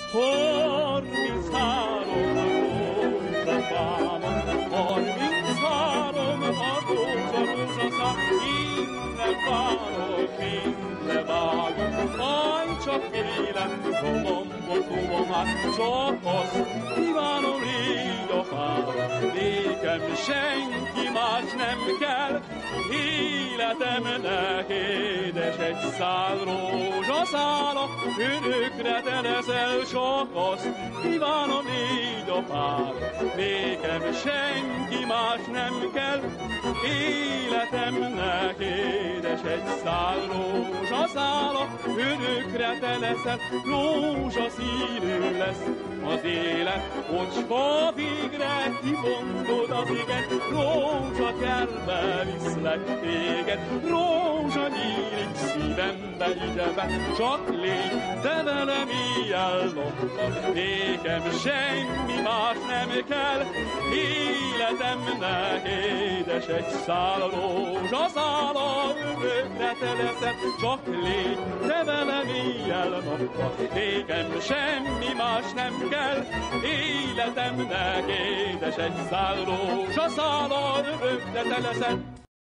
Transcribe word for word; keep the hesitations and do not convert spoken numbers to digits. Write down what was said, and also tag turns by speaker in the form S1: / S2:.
S1: Harminchárom rózsafámon, harminchárom a rózsa, rózsaszám, innen várok, minden vágom, aj, csak vélem, romombot fogom át, csak azt kívánom így a fára, nékem senki más nem kell, életemnek édes egy szál rózsaszála, örökre te leszel, csak azt kívánom így a pár. Nékem senki más nem kell, életemnek édes egy szál rózsaszála, örökre te leszel, rózsaszínű lesz az élet, hogyha végre kivondod az éget, rózsa kertbe viszlek téged, rózsa nyílik szívembe idebe, csak légy te velem éjjel-nappal, nékem semmi más nem kell, életemnek édes egy szál rózsaszála, örökre te leszel, csak légy te velem éjjel-nappal, nékem semmi más nem kell, életemnek édes egy szál rózsaszála, örökre te leszel.